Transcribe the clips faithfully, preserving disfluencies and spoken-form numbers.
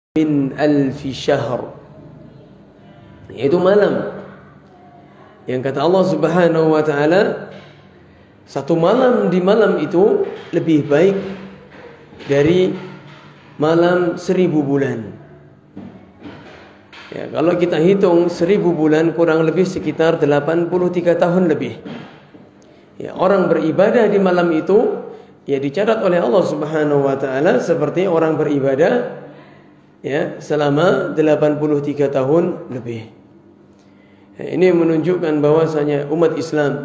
min alfi syahr, yaitu malam yang kata Allah Subhanahu wa taala, satu malam di malam itu lebih baik dari malam seribu bulan. Ya, kalau kita hitung seribu bulan kurang lebih sekitar delapan puluh tiga tahun lebih. Ya, orang beribadah di malam itu ya dicatat oleh Allah Subhanahu wa taala seperti orang beribadah ya selama delapan puluh tiga tahun lebih. Ya, ini menunjukkan bahwasanya umat Islam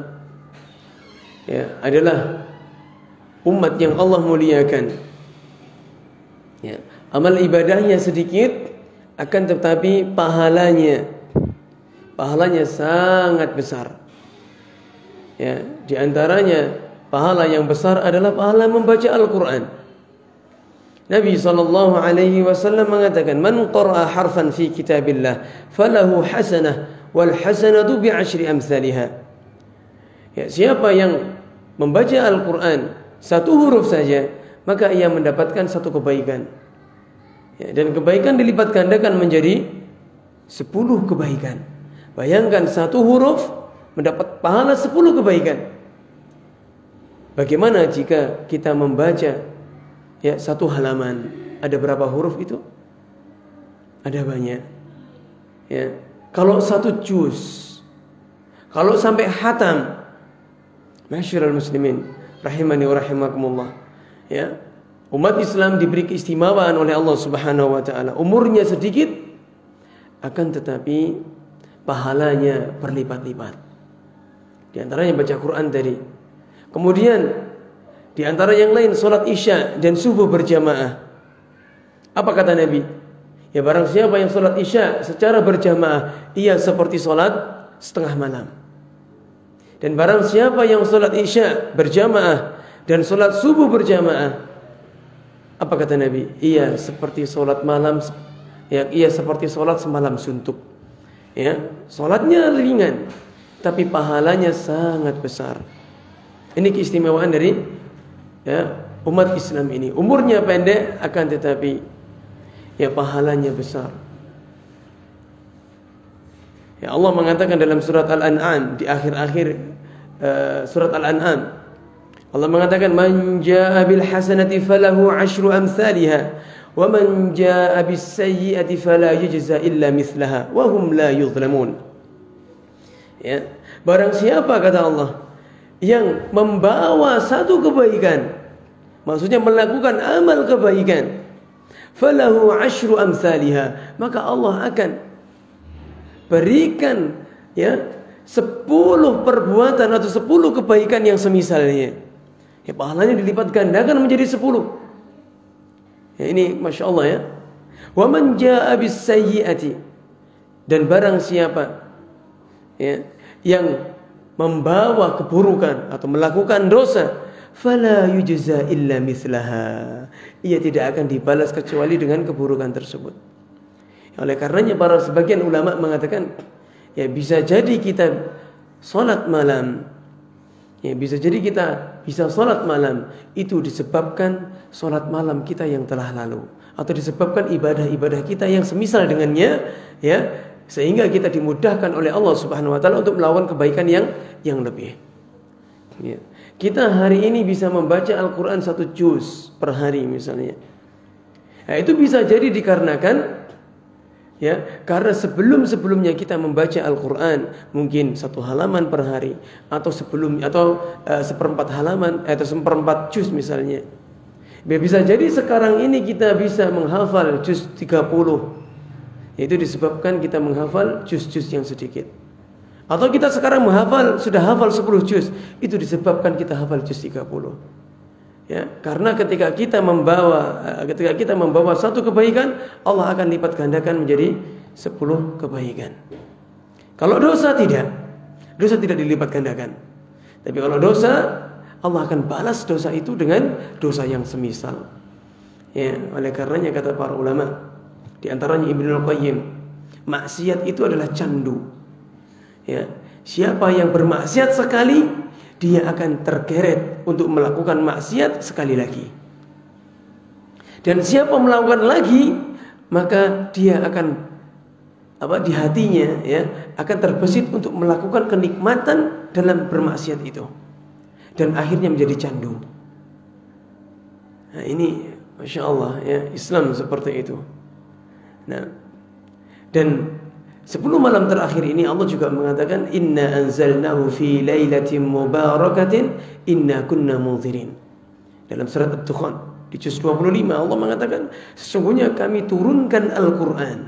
ya adalah umat yang Allah muliakan. Ya, amal ibadahnya sedikit akan tetapi pahalanya pahalanya sangat besar. Ya, di antaranya pahala yang besar adalah pahala membaca Al-Qur'an. Nabi sallallahu alaihi wasallam mengatakan, "Man qara'a harfan fi kitabillah falahu hasanah wal hasanatu bi asyri amsalha." Ya, siapa yang membaca Al-Qur'an satu huruf saja, maka ia mendapatkan satu kebaikan. Ya, dan kebaikan dilipat gandakan menjadi sepuluh kebaikan. Bayangkan satu huruf mendapat pahala sepuluh kebaikan. Bagaimana jika kita membaca ya satu halaman, ada berapa huruf itu? Ada banyak. Ya, kalau satu juz, kalau sampai khatam, masyarul muslimin rahimani wa rahimakumullah. Ya, umat Islam diberi keistimewaan oleh Allah Subhanahu wa taala. Umurnya sedikit akan tetapi pahalanya berlipat-lipat. Di antaranya baca Quran tadi. Kemudian di antara yang lain salat Isya dan subuh berjamaah. Apa kata Nabi? Ya, barang siapa yang salat Isya secara berjamaah, ia seperti salat setengah malam. Dan barang siapa yang salat Isya berjamaah dan salat subuh berjamaah, apa kata Nabi? Ia seperti salat malam, ya, ia seperti salat semalam suntuk. Ya, salatnya ringan tapi pahalanya sangat besar. Ini keistimewaan dari ya umat Islam ini. Umurnya pendek akan tetapi ya pahalanya besar. Ya, Allah mengatakan dalam surat Al-An'am, di akhir-akhir uh, surat Al-An'am, Allah mengatakan, "Man jaa'a bil hasanati falahu asyru amsalha wa man jaa'a bis sayyi'ati fala yujza illa mithlaha wa hum la yuzlamun." Ya, barang siapa kata Allah yang membawa satu kebaikan, maksudnya melakukan amal kebaikan, falahu asyru amsalha, maka Allah akan berikan ya sepuluh perbuatan atau sepuluh kebaikan yang semisalnya. Ya, pahalanya dilipat gandakan menjadi sepuluh. Ya, ini masya Allah ya. Wa man jaa'a bis sayyi'ati, dan barang siapa ya yang membawa keburukan atau melakukan dosa, fala yujza illa mithlaha, ia tidak akan dibalas kecuali dengan keburukan tersebut. Oleh karenanya para sebagian ulama mengatakan ya bisa jadi kita salat malam, ya bisa jadi kita bisa salat malam itu disebabkan salat malam kita yang telah lalu, atau disebabkan ibadah-ibadah kita yang semisal dengannya, ya, sehingga kita dimudahkan oleh Allah Subhanahu wa taala untuk melakukan kebaikan yang yang lebih. Ya. Kita hari ini bisa membaca Al-Qur'an satu juz per hari misalnya. Nah, itu bisa jadi dikarenakan ya, karena sebelum-sebelumnya kita membaca Al-Qur'an mungkin satu halaman per hari, atau sebelum atau uh, seperempat halaman atau seperempat juz misalnya. Bisa jadi sekarang ini kita bisa menghafal juz tiga puluh. Itu disebabkan kita menghafal juz-juz yang sedikit. Atau kita sekarang menghafal, sudah hafal sepuluh juz, itu disebabkan kita hafal juz tiga puluh. Ya, karena ketika kita membawa ketika kita membawa satu kebaikan, Allah akan lipat gandakan menjadi sepuluh kebaikan. Kalau dosa tidak, dosa tidak dilipat gandakan. Tapi kalau dosa, Allah akan balas dosa itu dengan dosa yang semisal. Ya, oleh karenanya kata para ulama, di antaranya Ibnu Qayyim, maksiat itu adalah candu. Ya, siapa yang bermaksiat sekali, dia akan tergeret untuk melakukan maksiat sekali lagi. Dan siapa melakukan lagi, maka dia akan apa di hatinya ya akan terbesit untuk melakukan kenikmatan dalam bermaksiat itu, dan akhirnya menjadi candu. Nah, ini Masya Allah ya, Islam seperti itu. Nah, dan sepuluh malam terakhir ini Allah juga mengatakan inna anzalnahu fi lailatin mubarakatin inna kunna munzirin. Dalam surat Ad-Dukhan di juz dua puluh lima Allah mengatakan sesungguhnya kami turunkan Al-Qur'an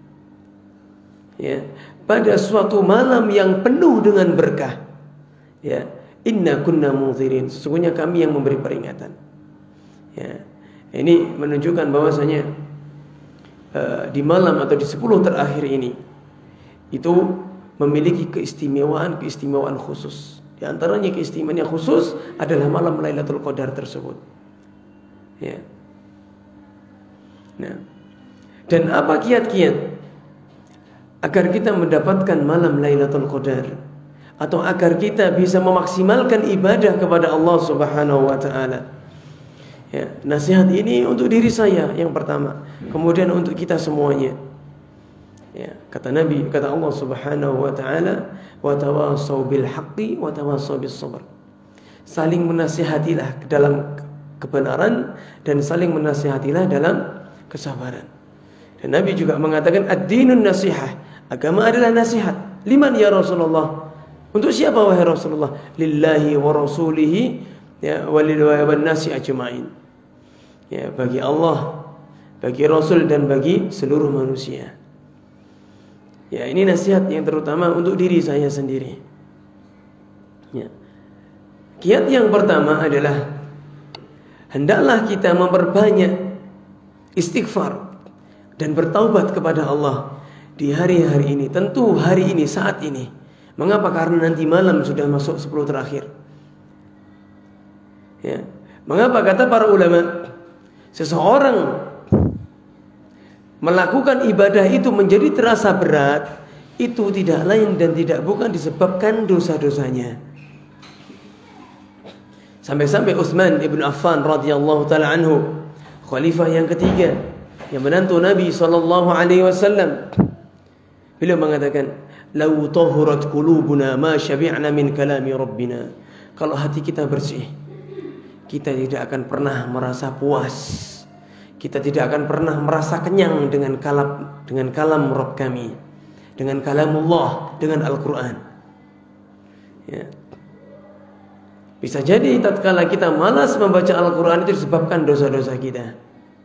ya pada suatu malam yang penuh dengan berkah. Ya, inna kunna munzirin, sesungguhnya kami yang memberi peringatan. Ya. Ini menunjukkan bahwasanya uh, di malam atau di sepuluh terakhir ini itu memiliki keistimewaan-keistimewaan khusus. Di antaranya keistimewaan yang khusus adalah malam Lailatul Qadar tersebut. Ya. Nah, dan apa kiat-kiat agar kita mendapatkan malam Lailatul Qadar, atau agar kita bisa memaksimalkan ibadah kepada Allah Subhanahu wa taala? Ya, nasihat ini untuk diri saya yang pertama, kemudian untuk kita semuanya. Ya, kata Nabi, kata Allah Subhanahu wa taala, "Wa tawassaw bil haqqi wa tawassaw bis sabr." Saling menasihatilah dalam kebenaran dan saling menasihatilah dalam kesabaran. Dan Nabi juga mengatakan ad-dinun nasihah, agama adalah nasihat. Liman ya Rasulullah? Untuk siapa wahai Rasulullah? Lillahi wa rasulihi ya walil wan nasi ajmain. Ya, bagi Allah, bagi Rasul dan bagi seluruh manusia. Ya, ini nasihat yang terutama untuk diri saya sendiri. Ya. Kiat yang pertama adalah hendaklah kita memperbanyak istighfar dan bertaubat kepada Allah di hari-hari ini. Tentu hari ini, saat ini. Mengapa? Karena nanti malam sudah masuk sepuluh terakhir. Ya. Mengapa? Kata para ulama, seseorang melakukan ibadah itu menjadi terasa berat, itu tidak lain dan tidak bukan disebabkan dosa-dosanya. Sampai-sampai Utsman ibn Affan radhiyallahu taala anhu, khalifah yang ketiga, yang menantu Nabi sallallahu alaihi wasallam, beliau mengatakan, "Lau tahurat qulubuna ma syabi'na min kalami rabbina." Kalau hati kita bersih, kita tidak akan pernah merasa puas. Kita tidak akan pernah merasa kenyang dengan kalam dengan kalam Rabb kami, dengan kalamullah, dengan Al-Qur'an. Ya. Bisa jadi tatkala kita malas membaca Al-Qur'an itu disebabkan dosa-dosa kita.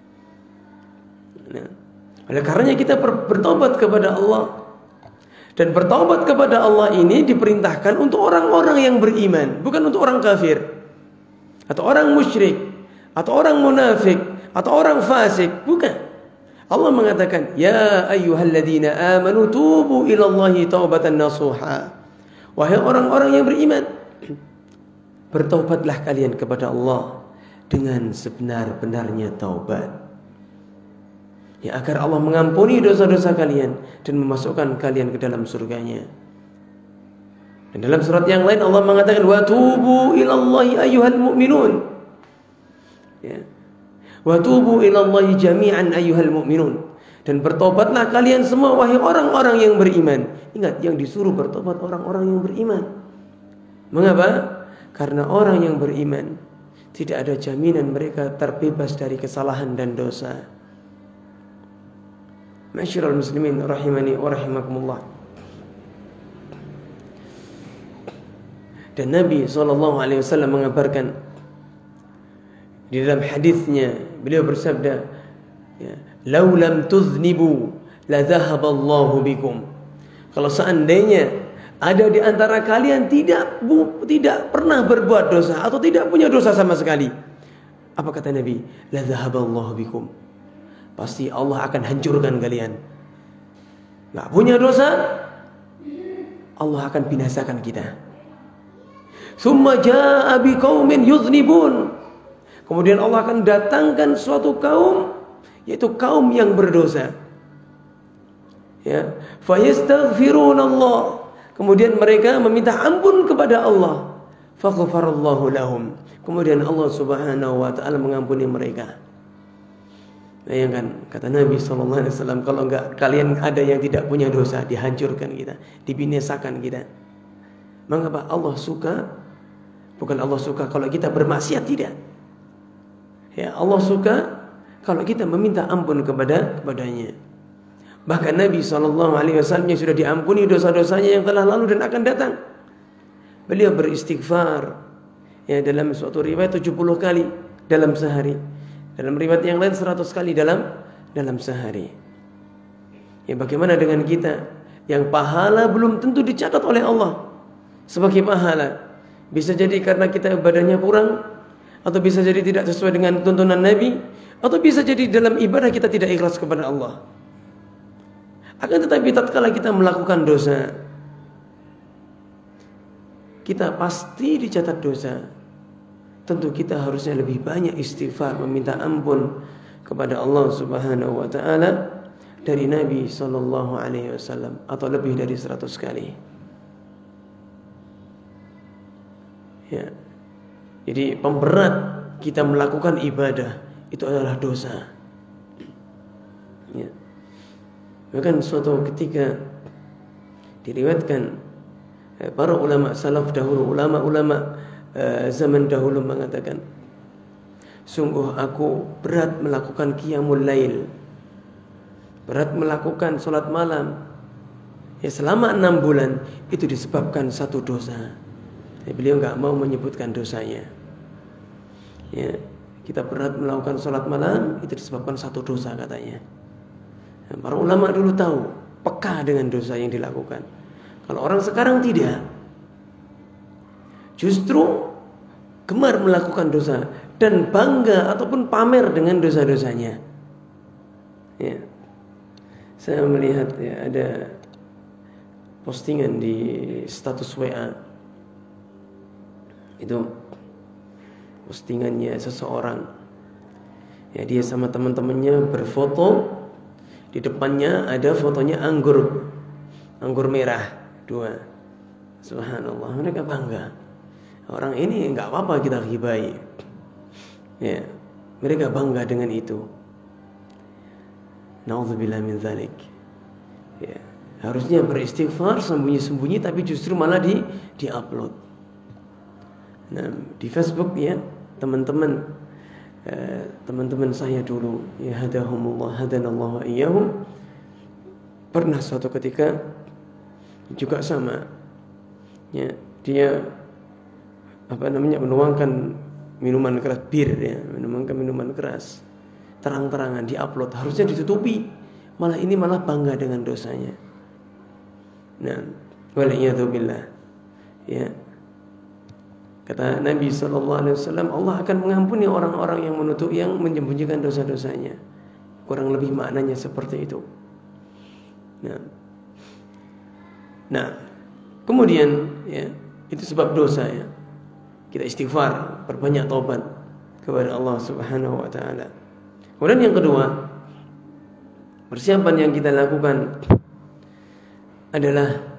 Nah, oleh karenanya kita bertobat kepada Allah. Dan bertaubat kepada Allah ini diperintahkan untuk orang-orang yang beriman, bukan untuk orang kafir, atau orang musyrik, atau orang munafik, atau orang fasik, bukan. Allah mengatakan, "Ya ayyuhalladzina amanu tubu ilallahi taubatan nasuha." Wahai orang-orang yang beriman, bertaubatlah kalian kepada Allah dengan sebenar-benarnya taubat. Ya, agar Allah mengampuni dosa-dosa kalian dan memasukkan kalian ke dalam surganya. Dan dalam surat yang lain Allah mengatakan, "Wa tubu ilallahi ayyuhal mu'minun." Ya. "Wa tubu ilallahi jami'an ayyuhal mu'minun." Dan bertobatlah kalian semua wahai orang-orang yang beriman. Ingat, yang disuruh bertobat orang-orang yang beriman. Mengapa? Karena orang yang beriman tidak ada jaminan mereka terbebas dari kesalahan dan dosa. Ma'asyiral muslimin rahimani wa rahimakumullah. Dan Nabi sallallahu alaihi wasallam mengabarkan di dalam hadisnya, beliau bersabda, ya, "Lau lam tuznibu la dhahaballahu bikum." Kalau seandainya ada di antara kalian tidak bu, tidak pernah berbuat dosa atau tidak punya dosa sama sekali, apa kata Nabi? La dhahaballahu bikum. Pasti Allah akan hancurkan kalian. Gak punya dosa, Allah akan binasakan kita. Summa jaa biqaumin yuznibun. Kemudian Allah akan datangkan suatu kaum, yaitu kaum yang berdosa. Ya, fayastaghfirunallah. Kemudian mereka meminta ampun kepada Allah. Faghfarallahu lahum. Kemudian Allah Subhanahu wa taala mengampuni mereka. Bayangkan kata Nabi shallallahu alaihi wasallam, kalau enggak kalian ada yang tidak punya dosa, dihancurkan kita, dibinasakan kita. Mengapa Allah suka? Bukan Allah suka kalau kita bermaksiat, tidak. Ya, Allah suka kalau kita meminta ampun kepada kepadanya. Bahkan Nabi shallallahu alaihi wasallam yang sudah diampuni dosa-dosanya yang telah lalu dan akan datang, beliau beristighfar ya dalam suatu riwayat tujuh puluh kali dalam sehari. Dalam riwayat yang lain seratus kali dalam dalam sehari. Ya, bagaimana dengan kita yang pahala belum tentu dicatat oleh Allah sebagai pahala? Bisa jadi karena kita ibadahnya kurang, atau bisa jadi tidak sesuai dengan tuntunan Nabi, atau bisa jadi dalam ibadah kita tidak ikhlas kepada Allah. Akan tetapi tatkala kita melakukan dosa, kita pasti dicatat dosa. Tentu kita harusnya lebih banyak istighfar, meminta ampun kepada Allah Subhanahu wa taala dari Nabi sallallahu alaihi wasallam, atau lebih dari seratus kali. Ya. Jadi pemberat kita melakukan ibadah itu adalah dosa. Ya. Bahkan suatu ketika diriwayatkan para ulama salaf dahulu, ulama-ulama zaman dahulu mengatakan, sungguh aku berat melakukan qiyamul lail, berat melakukan salat malam ya selama enam bulan, itu disebabkan satu dosa. Ya, beliau enggak mau menyebutkan dosanya. Ya, kita berat melakukan salat malam itu disebabkan satu dosa katanya. Ya, para ulama dulu tahu, peka dengan dosa yang dilakukan. Kalau orang sekarang tidak, justru gemar melakukan dosa dan bangga ataupun pamer dengan dosa-dosanya. Ya. Saya melihat ya, ada postingan di status W A. Itu postingannya seseorang. Ya, dia sama teman-temannya berfoto. Di depannya ada fotonya anggur, anggur merah dua. Subhanallah, mereka bangga. Orang ini enggak apa-apa kita ghibai. Ya, mereka bangga dengan itu. Nauzubillah min dzalik. Ya, harusnya beristighfar sembunyi-sembunyi, tapi justru malah di di-upload. Nah, di Facebook ya, teman-teman eh, teman-teman saya dulu, ya hadahumullah hadanallahu wa iyyahum, pernah suatu ketika juga sama. Ya, dia apa namanya menuangkan minuman keras, bir ya, menuangkan minuman keras terang-terangan diupload, harusnya ditutupi, malah ini malah bangga dengan dosanya. Nah, waliyadzubillah. Ya, kata Nabi sallallahu alaihi wasallam, Allah akan mengampuni orang-orang yang menutup, yang menyembunyikan dosa-dosanya. Kurang lebih maknanya seperti itu. Nah, nah kemudian ya, itu sebab dosa ya. Kita istighfar, perbanyak taubat kepada Allah Subhanahu wa taala. Kemudian yang kedua, persiapan yang kita lakukan adalah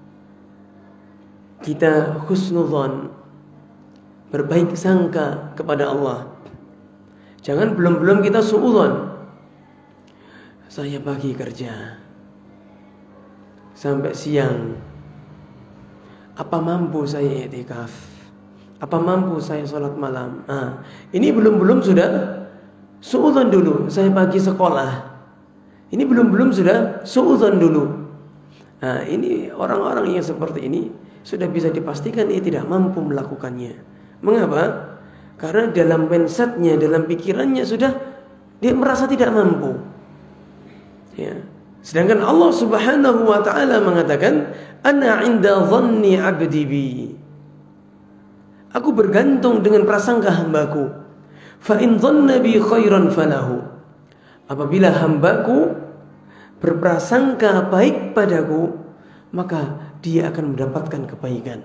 kita husnudzon, berbaik sangka kepada Allah. Jangan belum-belum kita suudzon. Saya pagi kerja sampai siang, apa mampu saya i'tikaf? Apa mampu saya sholat malam? Ah, ini belum-belum sudah suudzon dulu. Saya pagi sekolah. Ini belum-belum sudah suudzon dulu. Nah, ini orang-orang yang seperti ini sudah bisa dipastikan ia tidak mampu melakukannya. Mengapa? Karena dalam mindsetnya, dalam pikirannya sudah dia merasa tidak mampu. Ya. Sedangkan Allah Subhanahu wa taala mengatakan, "Ana 'inda dhanni 'abdi bi." Aku bergantung dengan prasangka hambaku. Fa in dhanna bi khairan falahu. Apabila hambaku berprasangka baik padaku, maka dia akan mendapatkan kebaikan.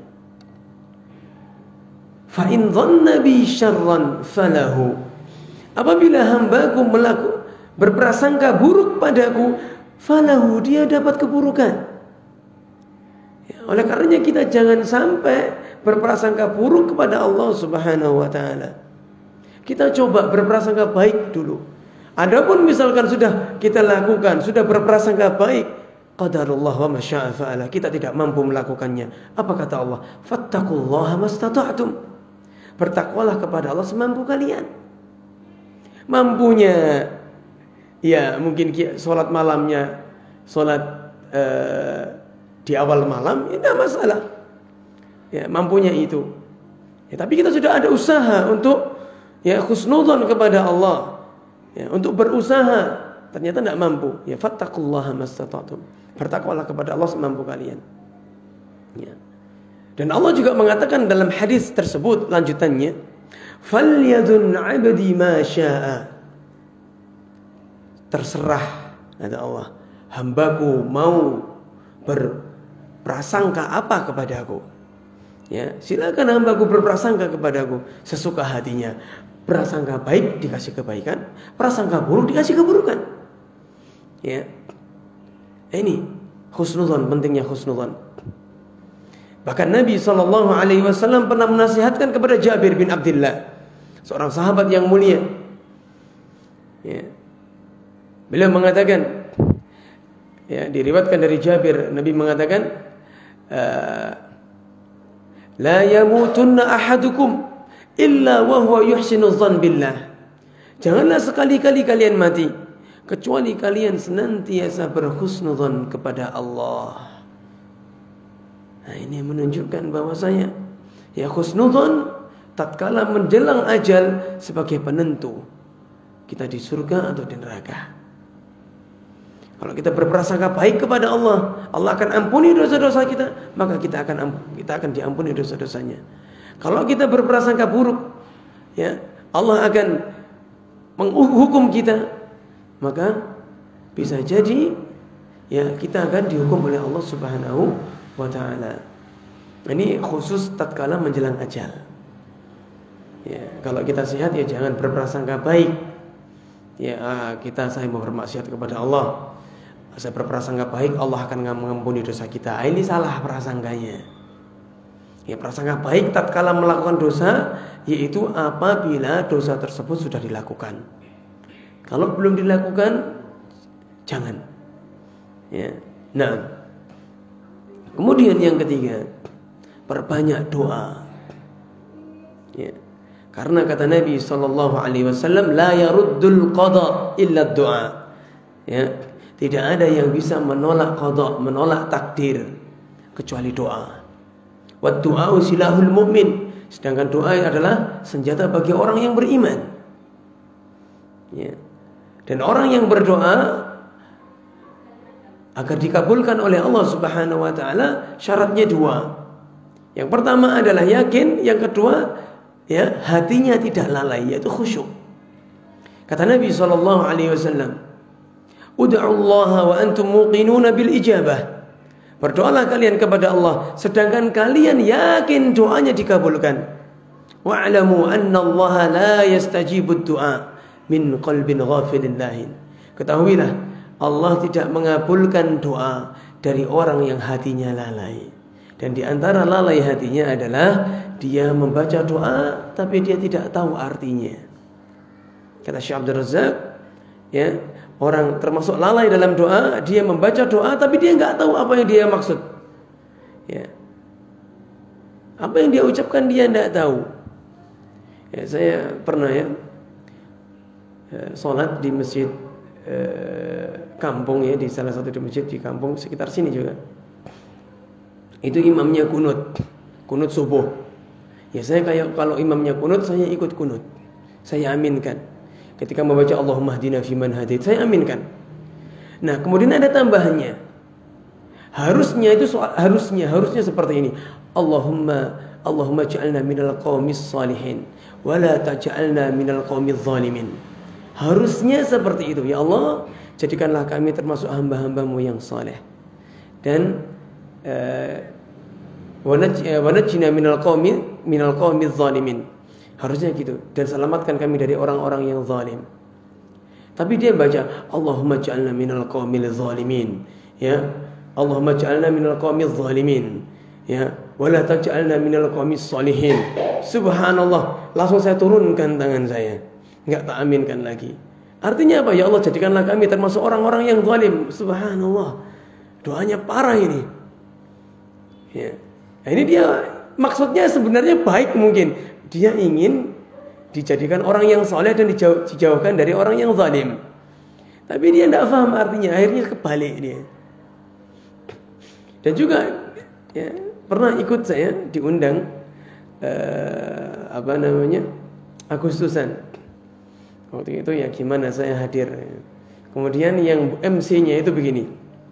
Fa in dhanna bi syarran falahu. Apabila hambaku melaku, berprasangka buruk padaku, falahu, dia dapat keburukan. Ya, oleh karenanya kita jangan sampai berprasangka buruk kepada Allah Subhanahu wa taala. Kita coba berprasangka baik dulu. Adapun misalkan sudah kita lakukan, sudah berprasangka baik, qadarullah wa ma syaa fa'ala, kita tidak mampu melakukannya. Apa kata Allah? Fattaqullaha mastata'tum. Bertakwalah kepada Allah semampu kalian. Mampunya ya mungkin salat malamnya, salat uh, di awal malam, ini tidak masalah. Ya, mampunya itu. Ya, tapi kita sudah ada usaha untuk ya husnudzon kepada Allah. Ya, untuk berusaha ternyata tidak mampu. Ya, fattaqullaha mastata'tum. Bertakwalah kepada Allah semampu kalian. Ya. Dan Allah juga mengatakan dalam hadis tersebut lanjutannya, "Falyadun 'abdi ma syaa." Terserah kata Allah, hambaku mau berprasangka apa kepadaku. Ya, silakan hambaku berprasangka kepadaku sesuka hatinya. Prasangka baik dikasih kebaikan, prasangka buruk dikasih keburukan. Ya. Ini husnudzon, pentingnya husnudzon. Bahkan Nabi shallallahu alaihi wasallam pernah menasihatkan kepada Jabir bin Abdullah, seorang sahabat yang mulia. Ya. Beliau mengatakan, ya, diriwayatkan dari Jabir, Nabi mengatakan, la yamutunna ahadukum illa wa huwa yuhsinu dzan billah. Janganlah sekali-kali kalian mati kecuali kalian senantiasa berhusnudzon kepada Allah. Nah, ini menunjukkan bahwasanya ya husnudzon tatkala menjelang ajal sebagai penentu kita di surga atau di neraka. Kalau kita berprasangka baik kepada Allah, Allah akan ampuni dosa-dosa kita, maka kita akan kita akan diampuni dosa-dosanya. Kalau kita berprasangka buruk, ya, Allah akan menghukum kita, maka bisa jadi ya kita akan dihukum oleh Allah Subhanahu wa taala. Ini khusus tatkala menjelang ajal. Ya, kalau kita sehat ya jangan berprasangka baik. Ya, kita saya mau bermaksiat kepada Allah. Saya berprasangka baik, Allah akan mengampuni dosa kita. Ini salah prasangkanya. Ya, prasangka baik tatkala melakukan dosa, yaitu apabila dosa tersebut sudah dilakukan. Kalau belum dilakukan, jangan. Ya. Nah, kemudian yang ketiga, perbanyak doa. Ya. Karena kata Nabi shallallahu alaihi wasallam, la yaruddul qada illa doa. Ya, tidak ada yang bisa menolak qada, menolak takdir kecuali doa. Wa du'a'u silahul mu'min. Sedangkan doa adalah senjata bagi orang yang beriman. Ya. Dan orang yang berdoa agar dikabulkan oleh Allah Subhanahu wa taala syaratnya dua. Yang pertama adalah yakin, yang kedua ya hatinya tidak lalai, yaitu khusyuk. Kata Nabi sallallahu alaihi wasallam, "Ud'u Allah wa antum muqinuna bil ijabah." Berdoalah kalian kepada Allah sedangkan kalian yakin doanya dikabulkan. Wa'lamu anna Allah la yastajibud du'a min qalbin ghafilin lahin. Ketahuilah Allah tidak mengabulkan doa dari orang yang hatinya lalai. Dan di antara lalai hatinya adalah dia membaca doa tapi dia tidak tahu artinya. Kata Syekh Abdul Razak, ya, orang termasuk lalai dalam doa, dia membaca doa tapi dia nggak tahu apa yang dia maksud. Ya. Apa yang dia ucapkan dia nggak tahu. Ya, saya pernah ya sholat di masjid eh, kampung ya, di salah satu di masjid di kampung sekitar sini juga. Itu imamnya kunut, kunut subuh. Ya saya kayak kalau imamnya kunut saya ikut kunut, saya aminkan. Ketika membaca Allahumma hdina fiman hadait, saya aminkan. Nah, kemudian ada tambahannya. Harusnya itu soal, harusnya harusnya seperti ini. Allahumma Allahumma ja'alna minal qaumis salihin wa la taj'alna minal qaumiz zalimin. Harusnya seperti itu. Ya Allah, jadikanlah kami termasuk hamba-hambamu yang saleh. Dan wa najjina minal qaumi minal qaumiz zalimin. Harusnya gitu. Dan selamatkan kami dari orang-orang yang zalim. Tapi dia baca Allahumma ja'alna minal qaumil zalimin. Ya. Allahumma ja'alna minal qaumiz zalimin. Ya. Wala taj'alna minal qaumis salihin. Subhanallah. Langsung saya turunkan tangan saya. Enggak tak aminkan lagi. Artinya apa? Ya Allah, jadikanlah kami termasuk orang-orang yang zalim. Subhanallah. Doanya parah ini. Ya. Nah, ini dia maksudnya sebenarnya baik mungkin. Dia ingin dijadikan orang yang soleh dan dijauh, dijauhkan dari orang yang zalim. Tapi dia tidak paham artinya. Akhirnya kebalik dia. Dan juga ya, pernah ikut saya diundang eh, apa namanya Agustusan. Waktu itu ya gimana saya hadir. Kemudian yang M C-nya itu begini.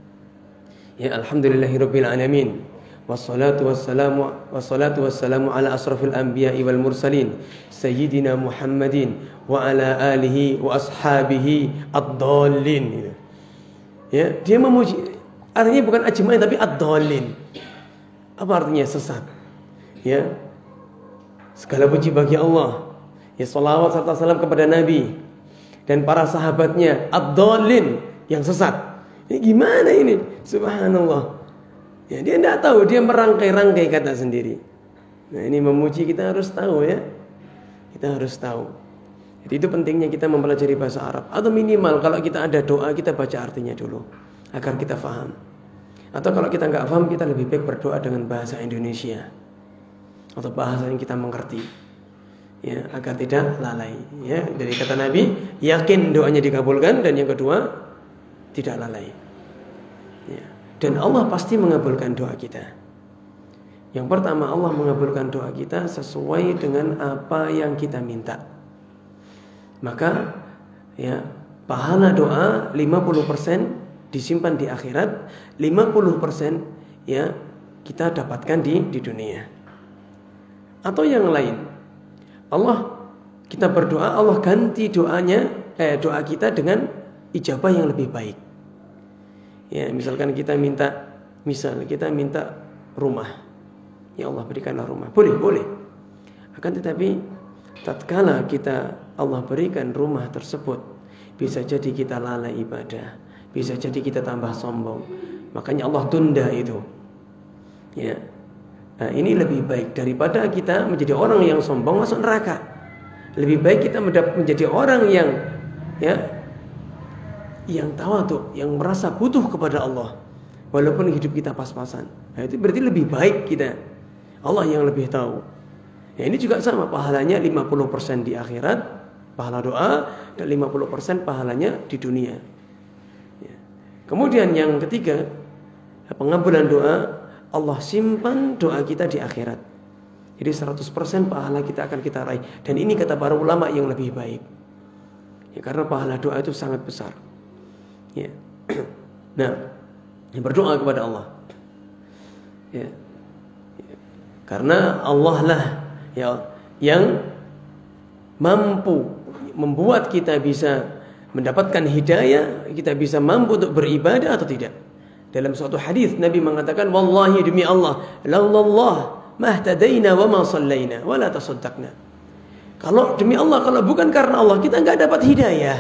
Ya alhamdulillahirabbil alamin. Wassalatu wassalamu wassalatu wassalamu ala asrafil anbiya'i wal mursalin sayyidina Muhammadin wa ala alihi wa ashabihi ad-dallin. Ya, dia memuji, artinya bukan ajmain tapi ad-dallin. Apa artinya? Sesat. Ya. Segala puji bagi Allah. Ya, salawat serta salam kepada Nabi dan para sahabatnya ad-dallin yang sesat. Ini gimana ini? Subhanallah. Ya, dia tidak tahu, dia merangkai-rangkai kata sendiri. Nah, ini memuji kita harus tahu ya. Kita harus tahu. Jadi itu pentingnya kita mempelajari bahasa Arab. Atau minimal kalau kita ada doa, kita baca artinya dulu agar kita faham. Atau kalau kita nggak paham, kita lebih baik berdoa dengan bahasa Indonesia atau bahasa yang kita mengerti. Ya, agar tidak lalai. Ya, dari kata Nabi, yakin doanya dikabulkan, dan yang kedua, tidak lalai. Ya. Dan Allah pasti mengabulkan doa kita. Yang pertama, Allah mengabulkan doa kita sesuai dengan apa yang kita minta. Maka ya, pahala doa lima puluh persen disimpan di akhirat, lima puluh persen ya kita dapatkan di di dunia. Atau yang lain. Allah, kita berdoa, Allah ganti doanya eh doa kita dengan ijabah yang lebih baik. Ya, misalkan kita minta, misal kita minta rumah. Ya Allah, berikanlah rumah. Boleh, boleh. Akan tetapi tatkala kita Allah berikan rumah tersebut, bisa jadi kita lalai ibadah, bisa jadi kita tambah sombong. Makanya Allah tunda itu. Ya. Nah, ini lebih baik daripada kita menjadi orang yang sombong masuk neraka. Lebih baik kita menjadi orang yang ya yang tawadhu, yang merasa butuh kepada Allah walaupun hidup kita pas-pasan. Nah, itu berarti lebih baik kita. Allah yang lebih tahu. Ya, ini juga sama, pahalanya lima puluh persen di akhirat, pahala doa, dan lima puluh persen pahalanya di dunia. Ya. Kemudian yang ketiga, pengabulan doa, Allah simpan doa kita di akhirat. Jadi seratus persen pahala kita akan kita raih. Dan ini kata para ulama yang lebih baik. Ya, karena pahala doa itu sangat besar. Ya. Nah, berdoa kepada Allah. Ya. Ya. Karena Allah lah ya yang mampu membuat kita bisa mendapatkan hidayah, kita bisa mampu untuk beribadah atau tidak. Dalam suatu hadis Nabi mengatakan, wallahi demi Allah, laulallah mahtadaina wa ma sallaina wa la tasaddaqna. Kalau demi Allah, kalau bukan karena Allah, kita enggak dapat hidayah.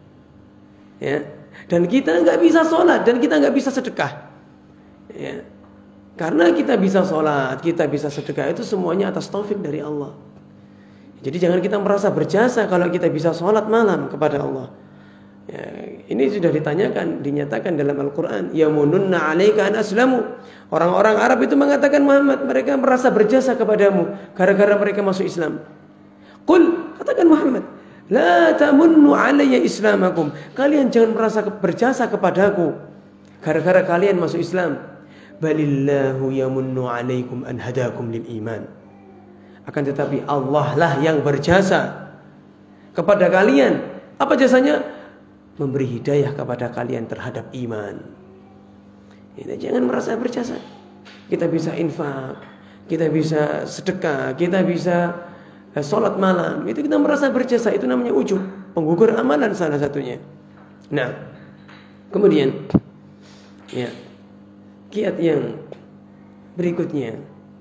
Ya. Dan kita enggak bisa sholat, dan kita enggak bisa sedekah. Ya. Karena kita bisa sholat, kita bisa sedekah, itu semuanya atas taufik dari Allah. Jadi jangan kita merasa berjasa kalau kita bisa sholat malam kepada Allah. Ya, ini sudah ditanyakan, dinyatakan dalam Al-Quran. Yamununna alaika an aslamu. Orang-orang Arab itu mengatakan, Muhammad, mereka merasa berjasa kepadamu gara-gara mereka masuk Islam. Qul, katakan Muhammad, la tamunnu alayya islamakum. Kalian jangan merasa berjasa kepadaku gara-gara kalian masuk Islam. Balillahu yamunnu alaikum an hadakum lil iman. Akan tetapi Allah lah yang berjasa kepada kalian. Apa jasanya? Memberi hidayah kepada kalian terhadap iman. Kita jangan merasa berjasa. Kita bisa infak, kita bisa sedekah, kita bisa sholat malam. Itu kita merasa berjasa. Itu namanya ujub, penggugur amalan salah satunya. Nah, kemudian ya, kiat yang berikutnya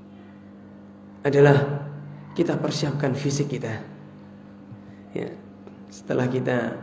adalah kita persiapkan fisik kita. Ya, setelah kita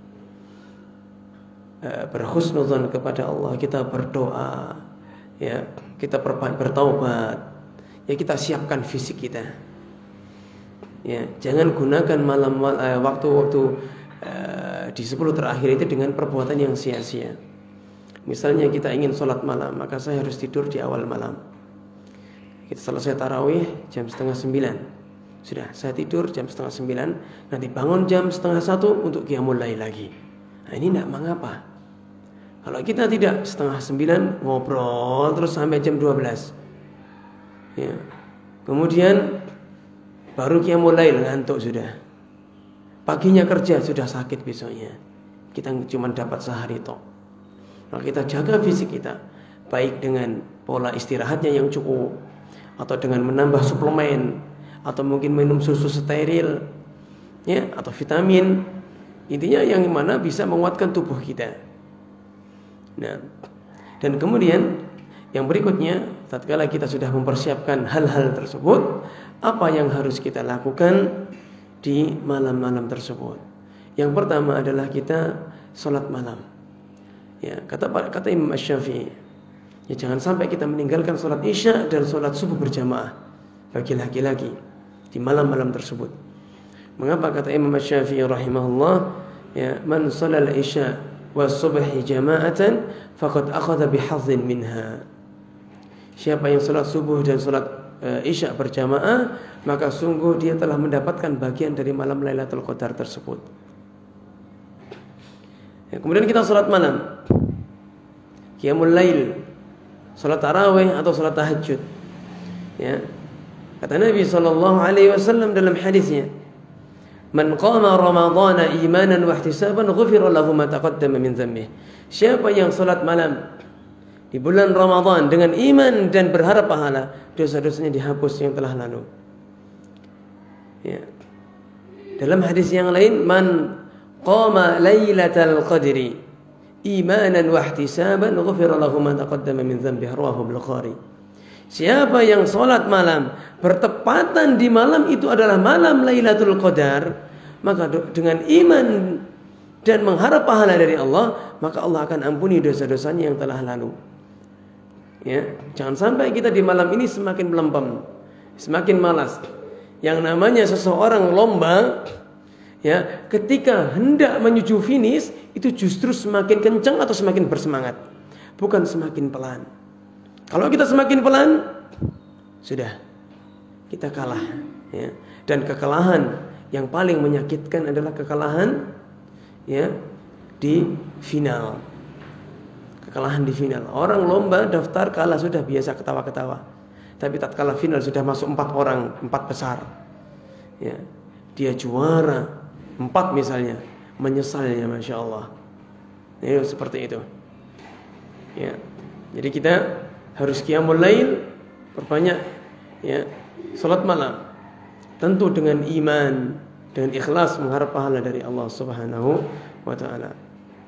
uh, berhusnuzan kepada Allah, kita berdoa, ya, kita bertaubat, ya, kita siapkan fisik kita. Ya, jangan gunakan malam uh, waktu-waktu uh, di sepuluh terakhir itu dengan perbuatan yang sia-sia. Misalnya kita ingin sholat malam, maka saya harus tidur di awal malam. Kita selesai tarawih jam setengah sembilan. Sudah, saya tidur jam setengah sembilan. Nanti bangun jam setengah satu untuk qiyamul lail lagi. Nah, ini tidak mengapa. Kalau kita tidak, setengah sembilan ngobrol terus sampai jam dua belas. Ya. Kemudian baru qiyamul lail, ngantuk sudah. Paginya kerja, sudah sakit besoknya. Kita cuma dapat sehari tok. Kalau kita jaga fisik kita, baik dengan pola istirahatnya yang cukup, atau dengan menambah suplemen, atau mungkin minum susu steril, ya, atau vitamin, intinya yang mana bisa menguatkan tubuh kita. Nah, dan kemudian yang berikutnya, tatkala kita sudah mempersiapkan hal-hal tersebut, apa yang harus kita lakukan di malam-malam tersebut? Yang pertama adalah kita sholat malam. Ya, kata kata Imam Asy-Syafi'i, ya, jangan sampai kita meninggalkan sholat isya dan sholat subuh berjamaah bagi laki-laki di malam-malam tersebut. Mengapa kata Imam Asy-Syafi'i rahimahullah, ya, man shalal isya was subhi jama'atan faqad akhadha bihadhin minha. Siapa yang sholat subuh dan sholat uh, isya berjamaah, maka sungguh dia telah mendapatkan bagian dari malam Lailatul Qadar tersebut. Ya, kemudian kita sholat malam, qiyamul lail, sholat tarawih atau sholat tahajud. Ya, kata Nabi Sallallahu Alaihi Wasallam dalam hadisnya, man qama ramadhana imanan wa ihtisaban ghufira lahu ma taqaddama min dhanbihi. Siapa yang sholat malam di bulan Ramadan dengan iman dan berharap pahala, dosa-dosanya dihapus yang telah lalu. Ya. Dalam hadis yang lain, man qama lailatal qadri imanan wa ihtisaban ghufira lahu ma taqaddama min dhanbihi, rawahu Bukhari. Siapa yang sholat malam bertepatan di malam itu adalah malam Lailatul Qadar, maka dengan iman dan mengharap pahala dari Allah, maka Allah akan ampuni dosa-dosanya yang telah lalu. Ya, jangan sampai kita di malam ini semakin melempem, semakin malas. Yang namanya seseorang lomba, ya, ketika hendak menuju finish itu justru semakin kencang atau semakin bersemangat, bukan semakin pelan. Kalau kita semakin pelan, sudah kita kalah, ya. Dan kekalahan yang paling menyakitkan adalah kekalahan, ya, di final. Kekalahan di final. Orang lomba daftar kalah sudah biasa ketawa-ketawa. Tapi tatkala final sudah masuk empat orang, empat besar, ya, dia juara empat misalnya, menyesalnya, masya Allah. Ya, seperti itu. Ya, jadi kita harus qiyamul lail, perbanyak, ya, salat malam, tentu dengan iman, dengan ikhlas mengharap pahala dari Allah Subhanahu wa taala.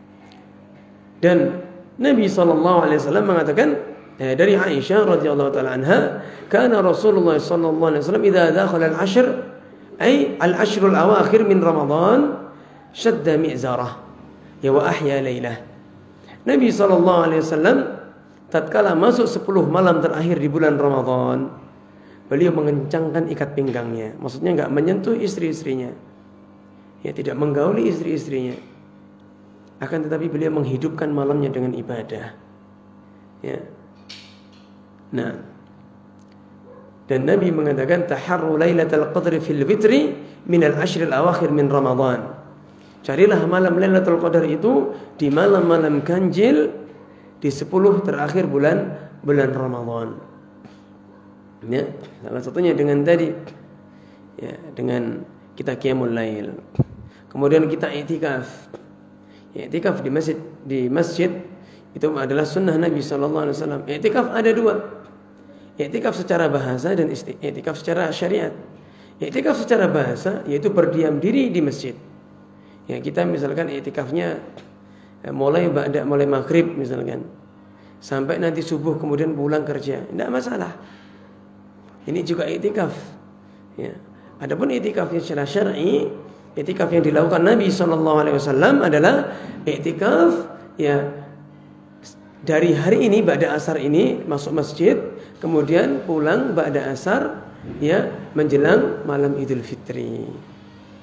Dan Nabi sallallahu alaihi wasallam mengatakan, eh, dari Aisyah radhiyallahu taala anha, kana Rasulullah sallallahu alaihi wasallam idza dakhala al-ashr, ay al-ashr al-awakhir min Ramadan, shadda mi'zarah, ya wa ahya lailah. Nabi sallallahu alaihi wasallam tatkala masuk sepuluh malam terakhir di bulan Ramadan, beliau mengencangkan ikat pinggangnya. Maksudnya enggak menyentuh istri-istrinya, ya, tidak menggauli istri-istrinya. Akan tetapi beliau menghidupkan malamnya dengan ibadah, ya. Nah, dan Nabi mengatakan taharru lailatul qadri fil witri min al-ashr al-awakhir min Ramadan. Carilah malam Lailatul Qadar itu di malam-malam ganjil di sepuluh terakhir bulan bulan Ramadan. Ya, salah satunya dengan tadi, ya, dengan kita qiyamul lail. Kemudian kita i'tikaf. Ya, i'tikaf di masjid di masjid itu adalah sunnah Nabi sallallahu alaihi wasallam. I'tikaf ada dua. I'tikaf secara bahasa dan i'tikaf secara syariat. I'tikaf secara bahasa yaitu berdiam diri di masjid. Ya, kita misalkan i'tikafnya mulai ba'da mulai maghrib misalkan sampai nanti subuh kemudian pulang kerja, tidak masalah. Ini juga i'tikaf. Ya. Adapun i'tikafnya secara syar'i, i'tikaf yang dilakukan Nabi sallallahu alaihi wasallam adalah i'tikaf, ya, dari hari ini ba'da asar ini masuk masjid, kemudian pulang ba'da asar, ya, menjelang malam Idul Fitri.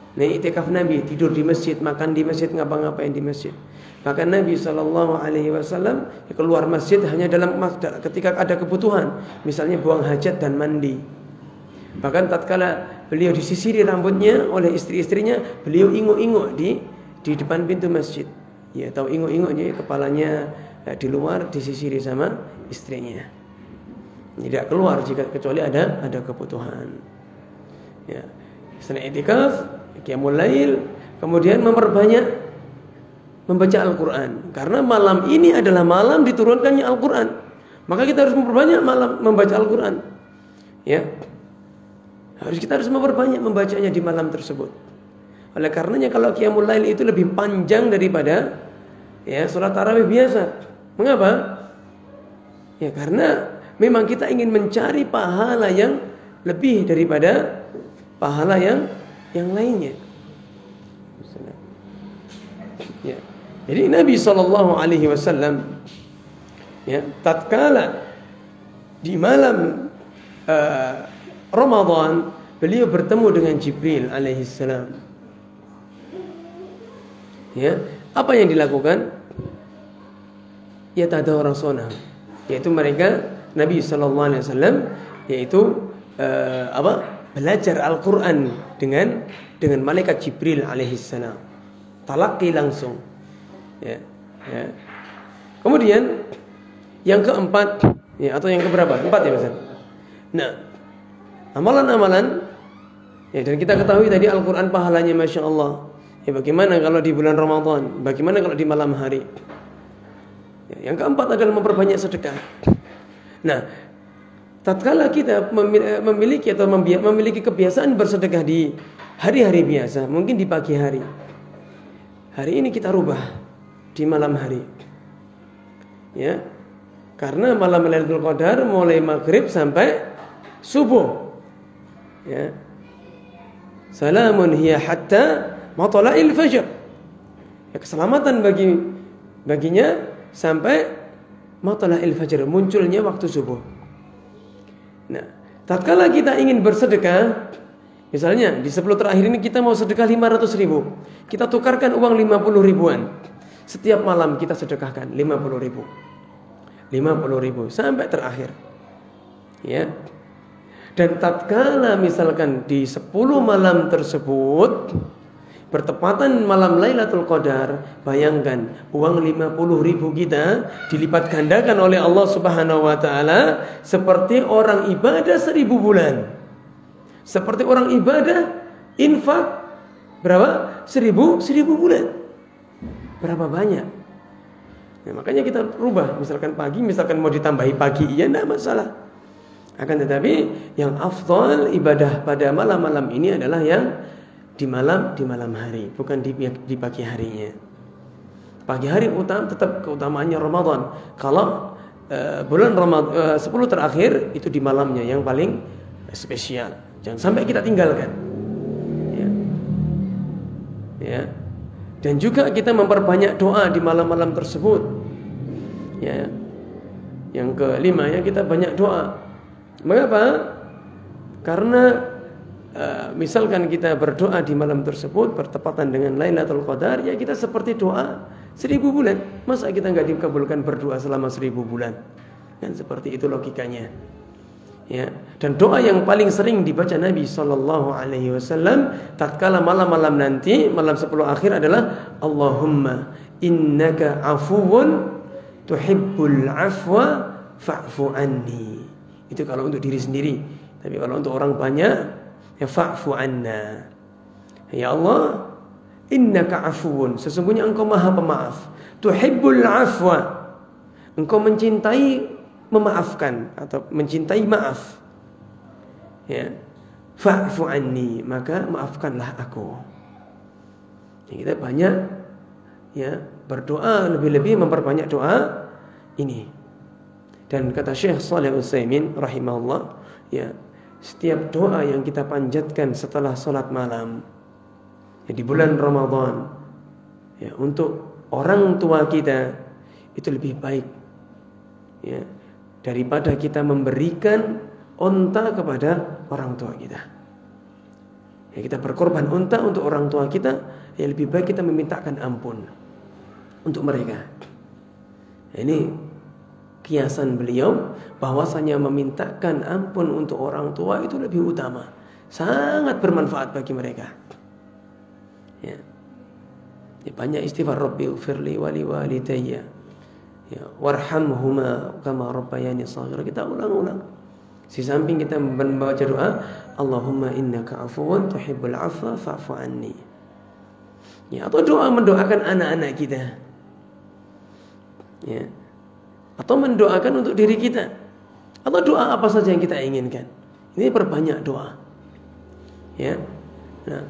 Nah, iktikaf Nabi, tidur di masjid, makan di masjid, ngapa-ngapain di masjid. Maka Nabi shallallahu alaihi wasallam keluar masjid hanya dalam ketika ada kebutuhan, misalnya buang hajat dan mandi. Bahkan tatkala beliau disisiri rambutnya oleh istri-istrinya, beliau inguk-inguk di di depan pintu masjid. Ya, tahu inguk-inguknya, kepalanya ya, di luar disisiri sama istrinya. Tidak keluar jika kecuali ada ada kebutuhan. Ya. Setelah iktikaf, qiyamul lail, kemudian memperbanyak membaca Al-Quran. Karena malam ini adalah malam diturunkannya Al-Quran. Maka kita harus memperbanyak malam membaca Al-Quran. Ya, harus kita harus memperbanyak membacanya di malam tersebut. Oleh karenanya kalau qiyamul lail itu lebih panjang daripada ya salat tarawih biasa. Mengapa? Ya karena memang kita ingin mencari pahala yang lebih daripada pahala yang yang lainnya. Ya. Jadi Nabi shallallahu alaihi wasallam ya, tatkala di malam uh, Ramadan beliau bertemu dengan Jibril alaihi salam. Ya, apa yang dilakukan? Ya tadarasuna, yaitu mereka Nabi shallallahu alaihi wasallam yaitu uh, apa? belajar Al-Qur'an dengan dengan malaikat Jibril alaihi salam. Talaqi langsung. Ya, ya. Kemudian yang keempat ya, atau yang keberapa? Empat ya Mas. Nah, amalan-amalan ya, dan kita ketahui tadi Al-Quran pahalanya Masya Allah ya, bagaimana kalau di bulan Ramadan, bagaimana kalau di malam hari ya, yang keempat adalah memperbanyak sedekah. Nah, tatkala kita memiliki atau memiliki kebiasaan bersedekah di hari-hari biasa, mungkin di pagi hari, hari ini kita rubah di malam hari ya, karena malam Lailatul Qadar mulai maghrib sampai subuh ya, salamun hiya hatta matla'il fajr ya, keselamatan bagi baginya sampai matla'il fajr, munculnya waktu subuh. Nah, tatkala kita ingin bersedekah, misalnya di sepuluh terakhir ini kita mau sedekah lima ratus ribu, kita tukarkan uang lima puluh ribuan. Setiap malam kita sedekahkan lima puluh ribu, lima puluh ribu sampai terakhir ya. Dan tatkala misalkan di sepuluh malam tersebut bertepatan malam Lailatul Qadar, bayangkan uang lima puluh ribu kita dilipat gandakan oleh Allah Subhanahu wa taala seperti orang ibadah seribu bulan. Seperti orang ibadah infak berapa? Seribu, seribu bulan. Berapa banyak? Nah, makanya kita rubah. Misalkan pagi, misalkan mau ditambahi pagi, iya tidak masalah. Akan tetapi yang afdal ibadah pada malam-malam ini adalah yang di malam di malam hari, bukan di, di pagi harinya. Pagi hari utama tetap keutamaannya Ramadan. Kalau uh, bulan Ramadan uh, sepuluh terakhir itu di malamnya yang paling spesial. Jangan sampai kita tinggalkan. Ya. Ya. Dan juga kita memperbanyak doa di malam-malam tersebut. Ya. Yang kelima ya, kita banyak doa. Mengapa? Karena uh, misalkan kita berdoa di malam tersebut bertepatan dengan Lailatul Qadar, ya kita seperti doa seribu bulan. Masa kita nggak dikabulkan berdoa selama seribu bulan? Kan seperti itu logikanya. Ya, dan doa yang paling sering dibaca Nabi Sallallahu Alaihi Wasallam tatkala malam-malam nanti, malam sepuluh akhir adalah Allahumma innaka afuwun tuhibbul afwa fa'fu anni. Itu kalau untuk diri sendiri. Tapi kalau untuk orang banyak, ya fa'fu anna. Ya Allah, innaka afuwun, sesungguhnya engkau maha pemaaf. Tuhibbul afwa, engkau mencintai memaafkan atau mencintai maaf. Ya. Fa'fu anni, maka maafkanlah aku. Ya, kita banyak ya berdoa, lebih-lebih memperbanyak doa ini. Dan kata Syekh Shalih Al-Utsaimin rahimahullah, ya, setiap doa yang kita panjatkan setelah salat malam ya, di bulan Ramadan ya, untuk orang tua kita itu lebih baik ya, daripada kita memberikan onta kepada orang tua kita. Ya, kita berkorban unta untuk orang tua kita, ya lebih baik kita memintakan ampun untuk mereka. Ini kiasan beliau bahwasanya memintakan ampun untuk orang tua itu lebih utama, sangat bermanfaat bagi mereka. Ya, ya banyak istighfar, Rabbi ighfirli wa li walidayya, ya warhamhuma kama rabbayani shaghira. Kita ulang-ulang. Di samping kita membaca doa, Allahumma innaka afuwun tuhibbul afwa fa'fu anni. Ya, atau doa mendoakan anak-anak kita. Ya. Atau mendoakan untuk diri kita. Atau doa apa saja yang kita inginkan. Ini perbanyak doa. Ya. Nah.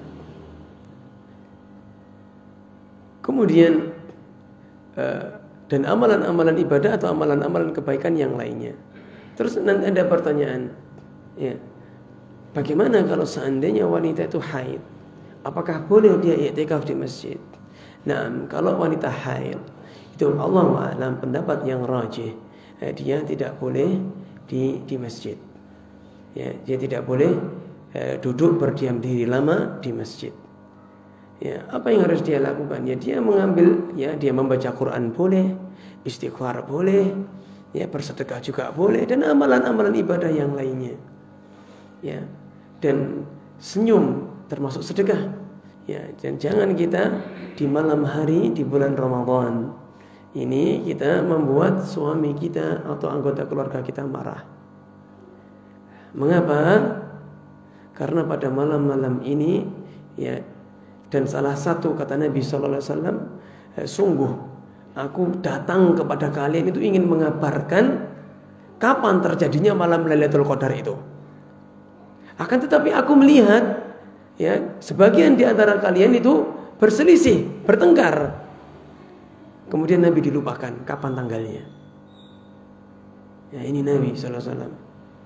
Kemudian uh, dan amalan-amalan ibadah atau amalan-amalan kebaikan yang lainnya. Terus nanti ada pertanyaan, ya, bagaimana kalau seandainya wanita itu haid? Apakah boleh dia i'tikaf di masjid? Nah, kalau wanita haid itu Allah a'lam, pendapat yang rajih, eh, dia tidak boleh di di masjid. Ya, dia tidak boleh eh, duduk berdiam diri lama di masjid. Ya, apa yang harus dia lakukan? Ya, dia mengambil, ya, dia membaca Quran boleh, istighfar boleh, ya, bersedekah juga boleh, dan amalan-amalan ibadah yang lainnya. Ya, dan senyum termasuk sedekah. Ya, dan jangan kita di malam hari di bulan Ramadan ini kita membuat suami kita atau anggota keluarga kita marah. Mengapa? Karena pada malam-malam ini, ya, dan salah satu kata Nabi Sallallahu Alaihi Wasallam, sungguh aku datang kepada kalian itu ingin mengabarkan kapan terjadinya malam Lailatul Qadar itu. Akan tetapi aku melihat, ya, sebagian di antara kalian itu berselisih, bertengkar. Kemudian Nabi dilupakan kapan tanggalnya. Ya, ini Nabi Sallallahu Alaihi Wasallam.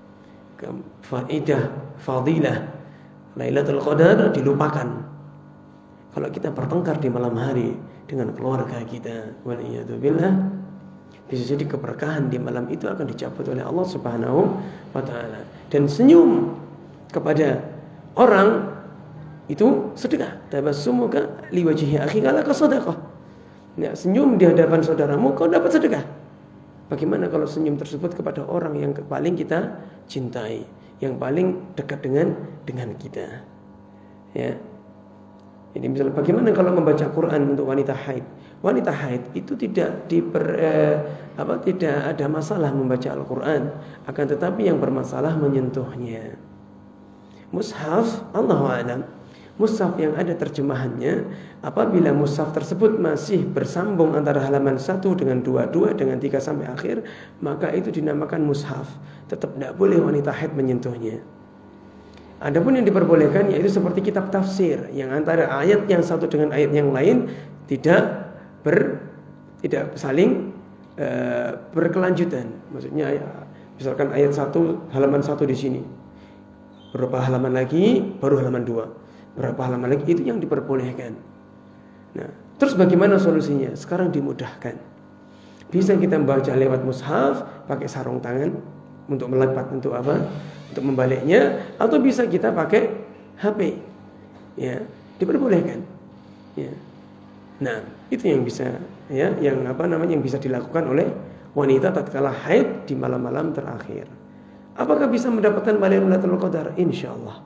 Faidah, fadilah Lailatul Qadar dilupakan. Kalau kita bertengkar di malam hari dengan keluarga kita, waliyadzubillah, bisa jadi keberkahan di malam itu akan dicabut oleh Allah Subhanahu wa taala. Dan senyum kepada orang itu sedekah. Tabassumuka liwajhi akhika laka shadaqah. Ya, senyum di hadapan saudaramu kau dapat sedekah. Bagaimana kalau senyum tersebut kepada orang yang paling kita cintai, yang paling dekat dengan dengan kita? Ya. Ini misalnya bagaimana kalau membaca Quran untuk wanita haid? Wanita haid itu tidak diper, eh, apa tidak ada masalah membaca Al-Quran, akan tetapi yang bermasalah menyentuhnya. Mushaf, Allahu a'lam, mushaf yang ada terjemahannya, apabila mushaf tersebut masih bersambung antara halaman satu dengan dua, dua dengan tiga sampai akhir, maka itu dinamakan mushaf. Tetap tidak boleh wanita haid menyentuhnya. Adapun yang diperbolehkan yaitu seperti kitab tafsir yang antara ayat yang satu dengan ayat yang lain tidak ber tidak saling uh, berkelanjutan. Maksudnya misalkan ayat satu halaman satu di sini, berapa halaman lagi baru halaman dua, berapa halaman lagi, itu yang diperbolehkan. Nah, terus bagaimana solusinya? Sekarang dimudahkan. Bisa kita membaca lewat mushaf pakai sarung tangan untuk melipat, untuk apa? Untuk membaliknya, atau bisa kita pakai H P, ya, diperbolehkan, ya. Nah, itu yang bisa, ya, yang apa namanya yang bisa dilakukan oleh wanita tatkala haid di malam-malam terakhir. Apakah bisa mendapatkan Lailatul Qadar? Insyaallah,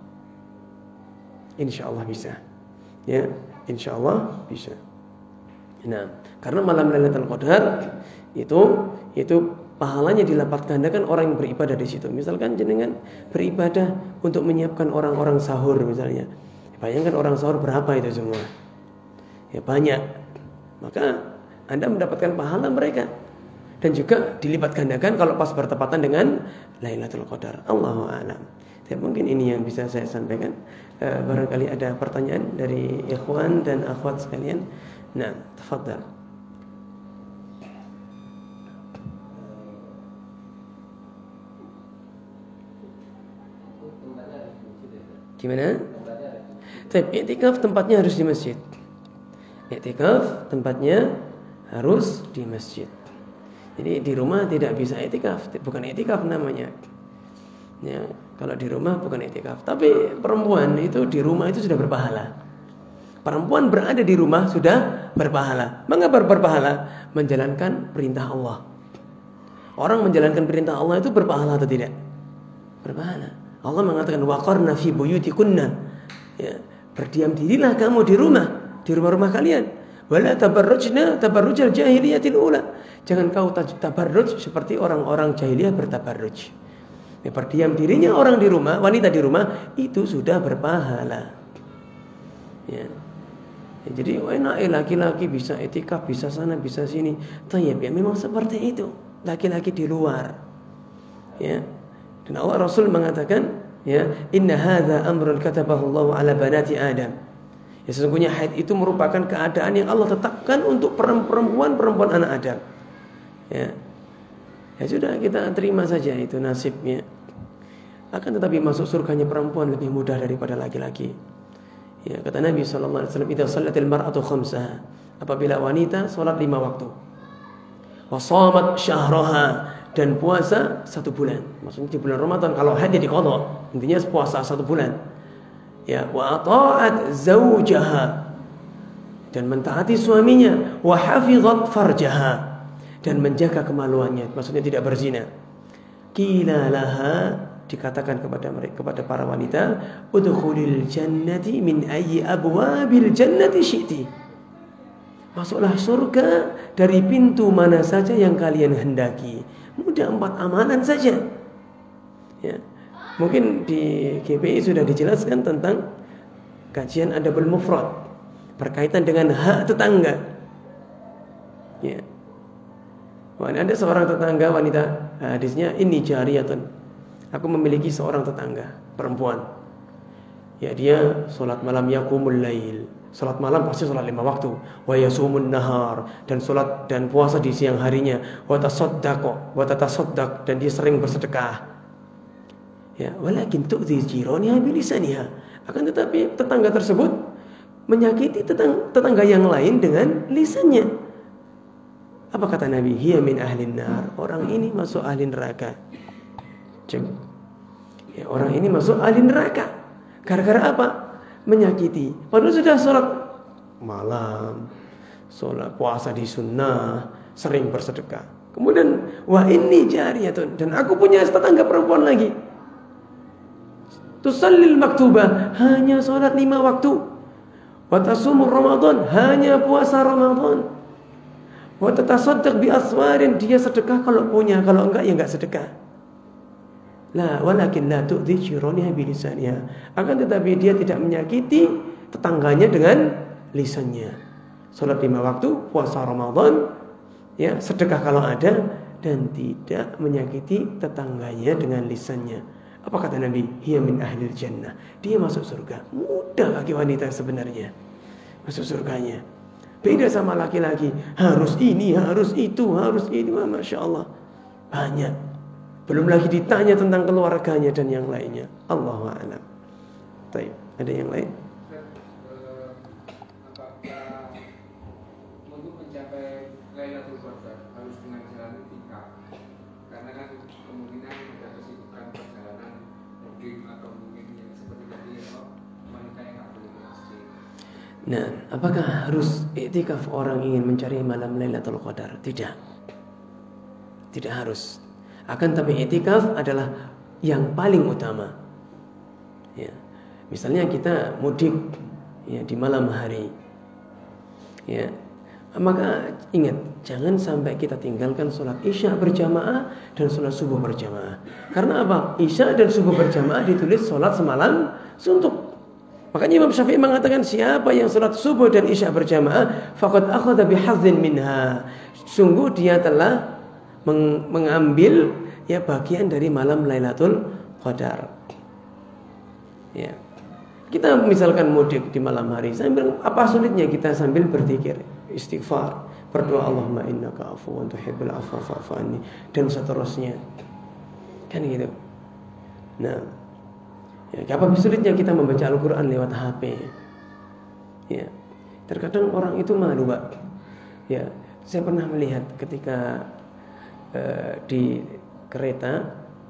Insyaallah bisa, ya, Insyaallah bisa. Nah, karena malam Lailatul Qadar itu itu pahalanya dilipat gandakan orang yang beribadah di situ. Misalkan jenengan beribadah untuk menyiapkan orang-orang sahur misalnya. Bayangkan orang sahur berapa itu semua? Ya banyak. Maka Anda mendapatkan pahala mereka. Dan juga dilipat gandakan kalau pas bertepatan dengan Lailatul Qadar. Allahu a'lam. Ya, mungkin ini yang bisa saya sampaikan. Uh, barangkali ada pertanyaan dari ikhwan dan akhwat sekalian. Nah, tafadhal. Gimana? Tapi i'tikaf tempatnya harus di masjid. I'tikaf tempatnya harus di masjid. Jadi di rumah tidak bisa i'tikaf, bukan i'tikaf namanya. Ya, kalau di rumah bukan i'tikaf. Tapi perempuan itu di rumah itu sudah berpahala. Perempuan berada di rumah sudah berpahala. Mengapa berpahala? Menjalankan perintah Allah. Orang menjalankan perintah Allah itu berpahala atau tidak? Berpahala. Allah mengatakan waqarna fi buyutikunna. Ya, berdiam dirilah kamu di rumah, di rumah-rumah kalian. Wala tabarrujna tabarrujal jahiliyatil ula. Jangan kau tabarruj seperti orang-orang jahiliyah bertabarruj. Ya, berdiam dirinya orang di rumah, wanita di rumah itu sudah berpahala. Ya. Ya, jadi enak eh, laki-laki bisa etikaf, bisa sana, bisa sini. Thayyib, ya memang seperti itu. Laki-laki di luar. Ya. Dan Allah Rasul mengatakan, ya, inna hadza amrun katabahu Allah ala banati Adam. Ya, sesungguhnya haid itu merupakan keadaan yang Allah tetapkan untuk perempuan-perempuan anak Adam. Ya. Ya sudah, kita terima saja itu nasibnya. Akan tetapi masuk surganya perempuan lebih mudah daripada laki-laki. Ya, kata Nabi sallallahu alaihi wasallam, "Idza shallatil mar'atu khamsaha." Apabila wanita salat lima waktu. Wa shamat syahraha, dan puasa satu bulan. Maksudnya di bulan Ramadan, kalau haid ya diqadha. Intinya puasa satu bulan. Ya, wa ata'at zawjaha, dan mentaati suaminya, wa hafizat farjaha, dan menjaga kemaluannya, maksudnya tidak berzina. Qila laha, dikatakan kepada mereka, kepada para wanita, udkhulil jannati min ayyi abwabil jannati syi'ti. Masuklah surga dari pintu mana saja yang kalian hendaki. Mudah, empat amalan saja. Ya. Mungkin di G P I sudah dijelaskan tentang kajian adabul mufrad berkaitan dengan hak tetangga. Ya. Wah, ada seorang tetangga wanita, hadisnya ini jariyatun. Aku memiliki seorang tetangga perempuan. Ya, dia salat malam yaqumul lail. Salat malam pasti salat lima waktu. Wa yasumun nahar, dan salat dan puasa di siang harinya. Wa tasaddaq, wa tatasaddaq, dan dia sering bersedekah. Ya, walakin tu'dhi jiraniha bilisaniha. Akan tetapi tetangga tersebut menyakiti tetang, tetangga yang lain dengan lisannya. Apa kata Nabi? Hiya min ahlin nar. Orang ini masuk ahli neraka. Cek. Ya, orang ini masuk ahli neraka. Gara-gara apa? Menyakiti. Padahal sudah sholat malam, sholat puasa di sunnah, sering bersedekah. Kemudian wah ini jariyatun, dan aku punya tetangga perempuan lagi. Tusallil maktubah, hanya sholat lima waktu. Wa tasumur Ramadan, hanya puasa Ramadan. Wa tatasaddaq bi aswarin, dia sedekah kalau punya, kalau enggak ya enggak sedekah. La walakin la tu'dhi jiraniha bi lisaniha. Akan tetapi dia tidak menyakiti tetangganya dengan lisannya. Salat lima waktu, puasa Ramadan, ya, sedekah kalau ada, dan tidak menyakiti tetangganya dengan lisannya. Apa kata Nabi? Hiya min ahlil jannah. Dia masuk surga. Mudah bagi wanita sebenarnya masuk surganya. Beda sama laki-laki, harus ini, harus itu, harus ini. Masya Allah, banyak. Belum lagi ditanya tentang keluarganya dan yang lainnya. Allahu a'lam. Baik, ada yang lain? Apakah untuk mencapai Lailatul Qadar harus dengan jalan tingkat? Karena kan kemungkinan ada kesibukan perjalanan mudik atau mungkin yang seperti tadi ya, wanita yang nggak boleh ke masjid. Nah, apakah harus iktikaf orang ingin mencari malam Lailatul Qadar? Tidak. Tidak harus. Akan tapi iktikaf adalah yang paling utama. Ya. Misalnya kita mudik, ya, di malam hari. Ya. Maka ingat, jangan sampai kita tinggalkan sholat isya berjamaah dan sholat subuh berjamaah. Karena apa? Isya dan subuh berjamaah ditulis sholat semalam suntuk. Makanya Imam Syafi'i mengatakan, siapa yang sholat subuh dan isya berjamaah, faqad akhadha bihadzin minha. Sungguh dia telah meng- mengambil ya bagian dari malam Lailatul Qadar. Ya. Kita misalkan mudik di malam hari, sambil apa sulitnya kita sambil berzikir, istighfar, berdoa, Allahumma innaka afuwun tuhibbul afwa fa'fu anni, dan seterusnya. Kan gitu. Nah, ya, apa sulitnya kita membaca Al-Qur'an lewat H P? Ya. Terkadang orang itu malu, Pak. Ya, saya pernah melihat ketika uh, di kereta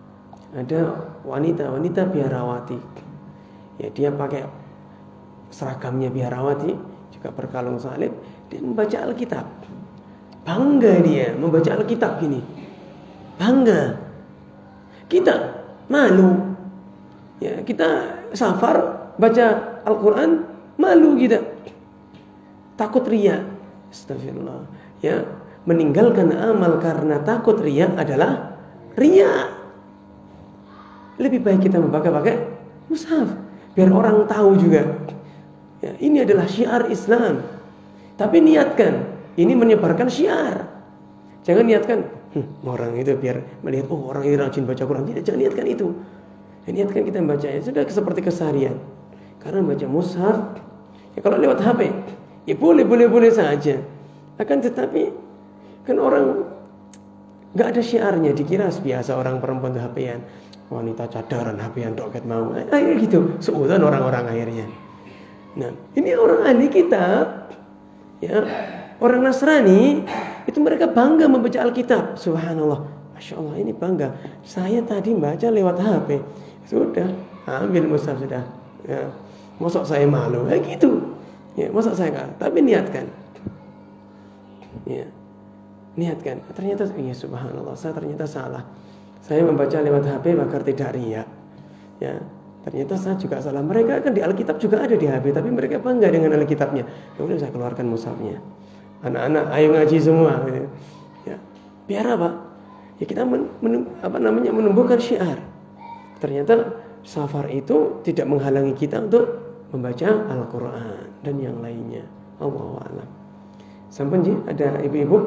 ada wanita-wanita biarawati. Ya, dia pakai seragamnya biarawati, juga berkalung salib, dia membaca Alkitab. Bangga dia membaca Alkitab gini. Bangga. Kita malu. Ya, kita safar baca Al-Qur'an malu kita. Takut riya. Astagfirullah. Ya, meninggalkan amal karena takut riya adalah riya. Lebih baik kita pakai mushaf biar orang tahu juga. Ya, ini adalah syiar Islam. Tapi niatkan, ini menyebarkan syiar. Jangan niatkan, hm, orang itu biar melihat, oh orang ini rajin baca Quran. Tidak, jangan niatkan itu. Ya, niatkan kita membacanya sudah seperti keseharian. Karena baca mushaf, ya kalau lewat H P, ya boleh boleh boleh saja. Akan tetapi kan orang nggak ada syiarnya, dikira biasa orang perempuan itu H P-an. Wanita cadaran H P-an doket mau. Akhirnya gitu, seudan orang-orang akhirnya. Nah, ini orang ahli kitab, ya, orang Nasrani itu mereka bangga membaca Alkitab. Subhanallah, masya Allah, ini bangga. Saya tadi baca lewat H P, sudah ambil mushaf sudah. Ya, mosok saya malu, kayak gitu. Ya, mosok saya nggak. Tapi niatkan, ya, niatkan. Ternyata, iya subhanallah, saya ternyata salah. Saya membaca lewat H P agar tidak riya. Ya, ternyata saya juga salah. Mereka kan di Alkitab juga ada di H P, tapi mereka bangga dengan Alkitabnya. Kemudian saya keluarkan mushafnya. Anak-anak, ayo ngaji semua. Ya, biar apa? Ya kita men, men, apa namanya menumbuhkan syiar. Ternyata safar itu tidak menghalangi kita untuk membaca Al-Quran dan yang lainnya. Allahu a'lam. Sampun ji, ada ibu-ibu?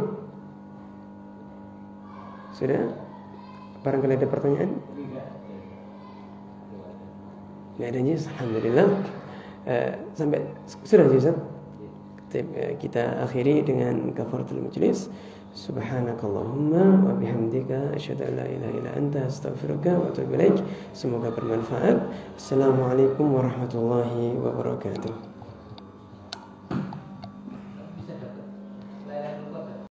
Sudah? Barangkali ada pertanyaan? Tidak ada nih, alhamdulillah. Uh, sampai sudah Ustaz. Kita akhiri dengan kafaratul majlis. Subhanakallahumma wa bihamdika asyhadu an la ilaha illa anta astaghfiruka wa atubu ilaik. Semoga bermanfaat. Assalamualaikum warahmatullahi wabarakatuh.